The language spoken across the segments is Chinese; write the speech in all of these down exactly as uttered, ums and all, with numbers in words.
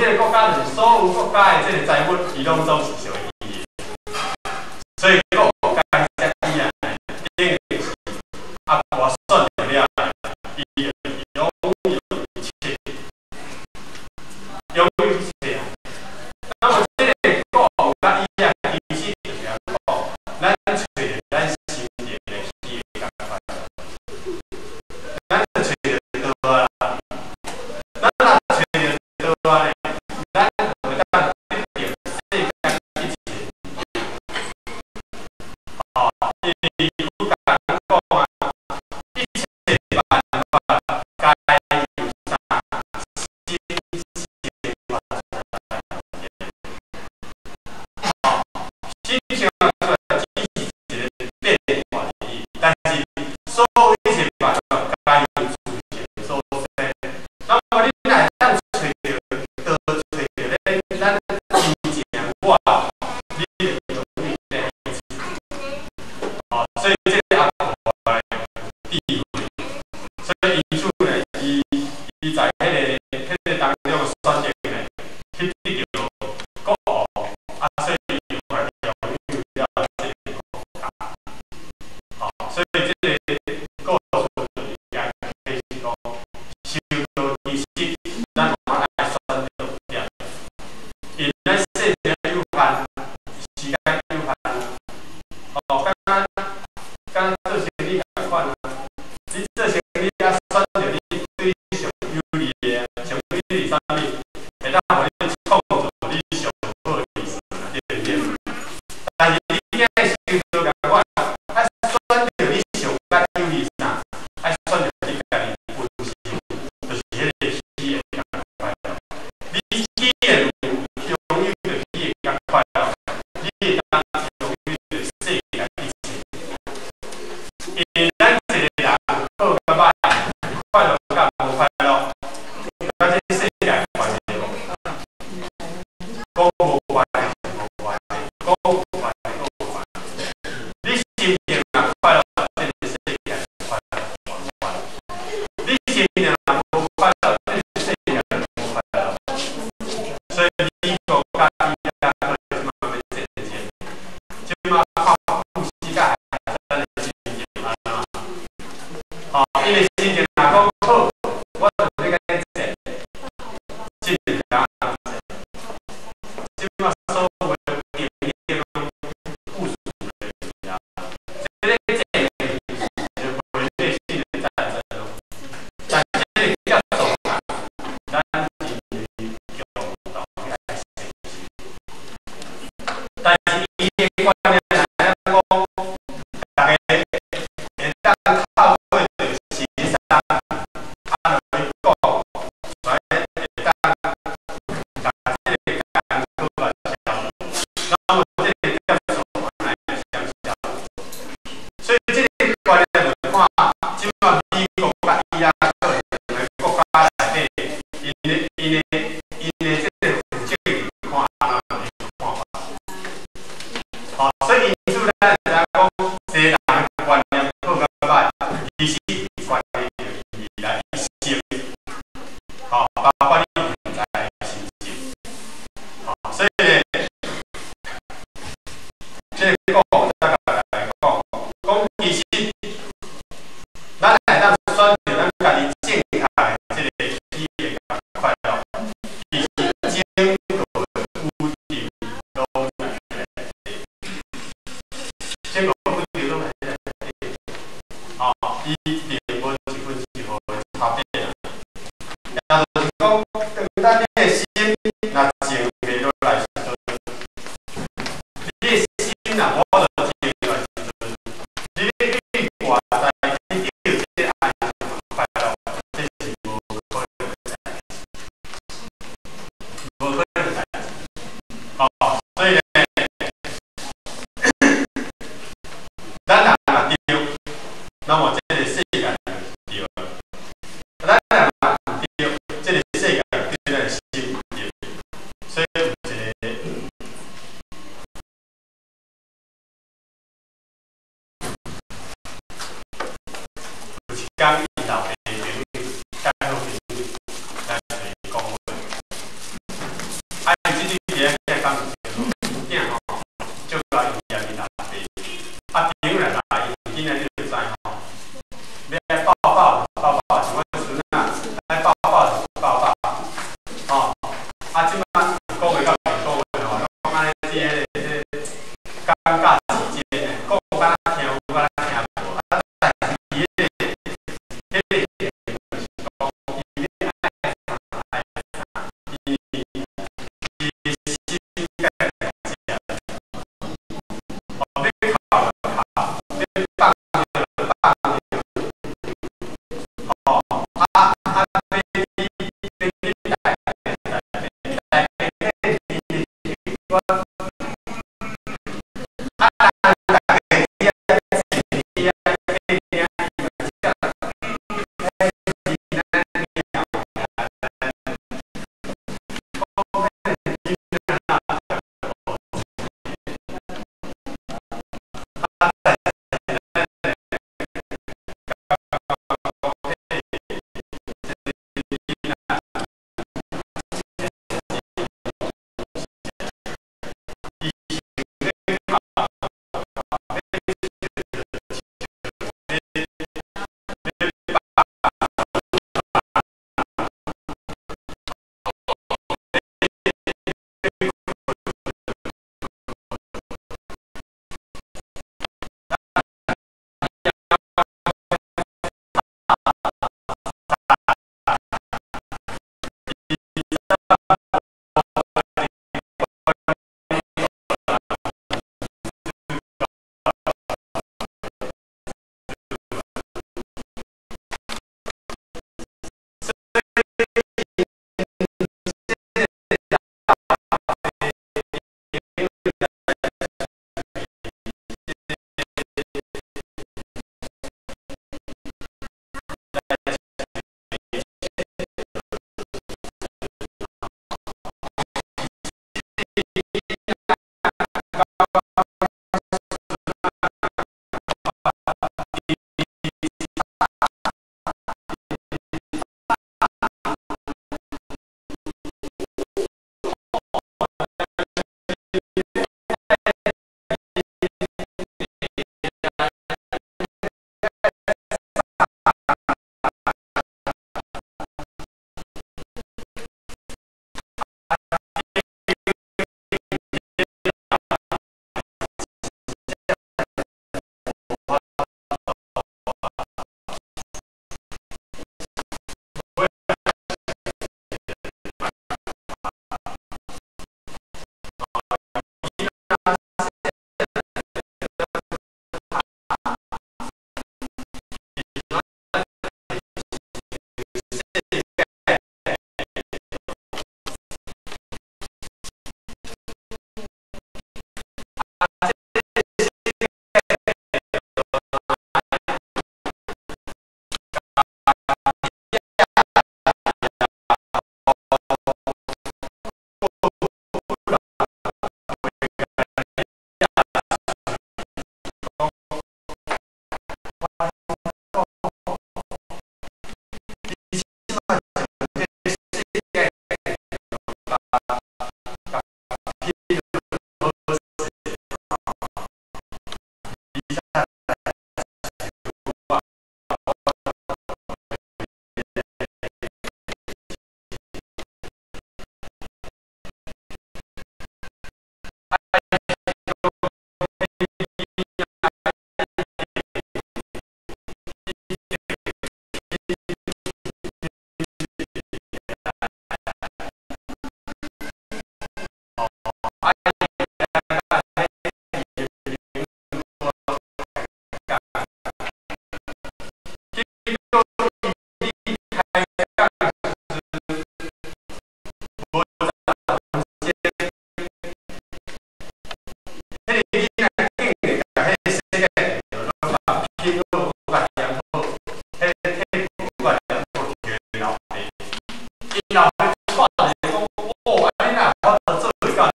个国家就是所有国家的这个财物，伊拢总是属于伊的。所以国家才伊啊，顶个是啊，我算了了，伊拥有一切，拥有一切。那么这个国家伊啊，其实就是讲，咱找咱心灵的喜悦感快乐，咱找着倒啊，咱若找着倒啊咧，咱就会当得到世间一切。哦，因为有讲讲啊，一切办法该有啥，心性发出来。哦，心性发出来只是一个变化而已，但是所有一切办法该有出现所在。那么你若当找着倒找着咧，咱真正我，你就永远在一起。哦，所以这个阿婆的地位，所以因此呢，伊伊在迄个迄个当中选择呢，去得到国王，啊，所以就来拥有了这个国家。哦，所以这个故事就是讲，就是讲，受到其实咱嘛爱选择点，因咱世间有限，时间有限，哦，刚刚刚做生意共款啊，你做生意啊，选择你对你上有利的，上有利是啥物？会当互你创造你上好的意思，对不对？但是你爱受到共款，爱选择你上较有利啥，爱选择你家己本身，就是迄个喜悦感快乐。你喜悦拥有着喜悦感快乐，你会当拥有着世间一切。因为咱一个人好甲歹，快乐甲无快乐，甲这世界有关系无？讲无关系是无关系，讲有关系讲有关系。你心情若快乐，这个世界就快乐无快乐；你心情若无快乐，这个世界就无快乐。所以你国家伊啊，可以即马要挣钱，即马靠呼吸甲咱的心情安怎？哦，因为心情若讲好，我就要甲你挣，真正当挣。即马所有的经验拢附属的啊，这个挣就是违背性的战争咯。但是这个叫做咱是用到开始。但是伊的观念来讲，大家会当靠过着协商，啊来讲，才会当把这个干苦来消除。那么这个叫做来相消除。所以这个观念来看，即马美国甲伊拉克两个国家内底，因的因的因的这个这个看法看法。哦，所以因此咱会当讲，西人的观念好甲歹，其实关系着伊来心，哦，包括你现在的心情，哦，所以呢，这个讲大概来讲，讲其实咱会当选择咱家己正确的这个喜悦甲快乐，其实整个宇宙都在这里。整个宇宙都在这里，哦，伊并无一分一毫的差别啦。也就是讲，当咱你的心若静袂落来时阵，你的心若无落静落来时阵，你对外在去得这个爱和快乐，这是无可能的代志，无可能的代志。哦，所以呢。咱若对，那么这个世界就对了；咱若唔对，这个世界对咱的心唔对。所以有一个，有一天伊老爸朋友，介绍朋友来找伊讲话， 节在讲囝吼，就甲伊家己打飞，啊，当然啦，伊今日你就知吼，要来抱抱抱抱，像阮孙啊，来抱抱就抱抱，哦，啊，即摆讲话到讲话吼，讲安尼即个尴尬时间，讲敢若听有敢若听无，啊，但是伊个迄个就是讲伊咧爱爱爱，伊伊心该在遮，哦，你考了考，你放就放，哦，啊啊，你你你你来来来来，我。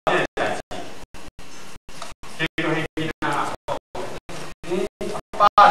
爸